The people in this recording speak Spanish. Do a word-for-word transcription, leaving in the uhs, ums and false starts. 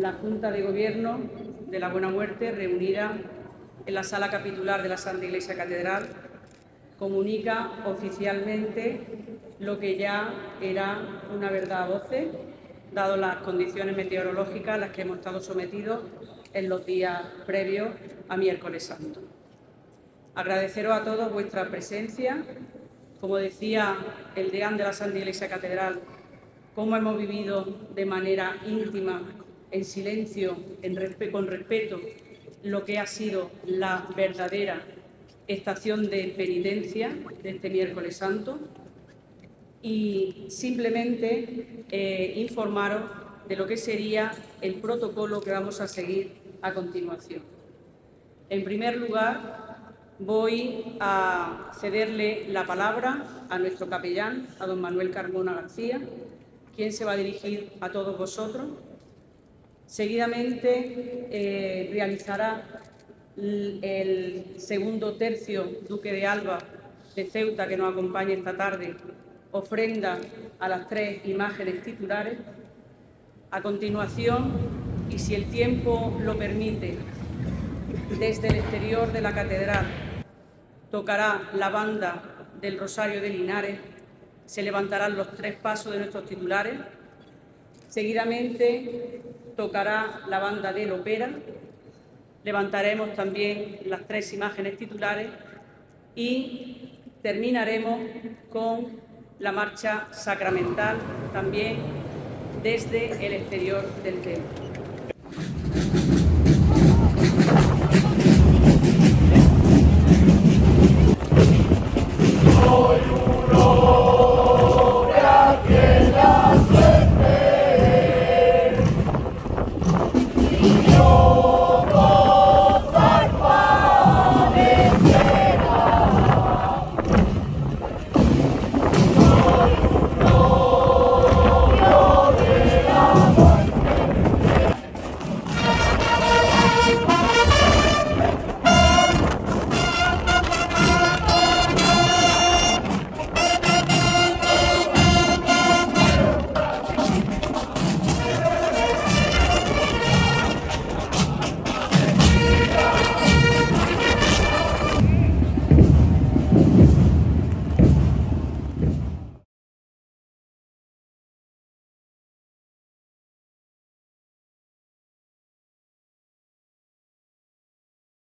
la Junta de Gobierno de la Buena Muerte, reunida en la Sala Capitular de la Santa Iglesia Catedral, comunica oficialmente lo que ya era una verdad a voces, dado las condiciones meteorológicas a las que hemos estado sometidos en los días previos a Miércoles Santo. Agradeceros a todos vuestra presencia. Como decía el deán de la Santa Iglesia Catedral, cómo hemos vivido de manera íntima, en silencio, en resp- con respeto, lo que ha sido la verdadera estación de penitencia de este Miércoles Santo, y simplemente eh, informaros de lo que sería el protocolo que vamos a seguir a continuación. En primer lugar, voy a cederle la palabra a nuestro capellán, a don Manuel Carmona García, quien se va a dirigir a todos vosotros. Seguidamente eh, realizará el segundo tercio Duque de Alba de Ceuta, que nos acompaña esta tarde, ofrenda a las tres imágenes titulares. A continuación, y si el tiempo lo permite, desde el exterior de la catedral tocará la banda del Rosario de Linares, se levantarán los tres pasos de nuestros titulares, seguidamente tocará la banda del Opera, levantaremos también las tres imágenes titulares y terminaremos con la marcha sacramental también desde el exterior del templo.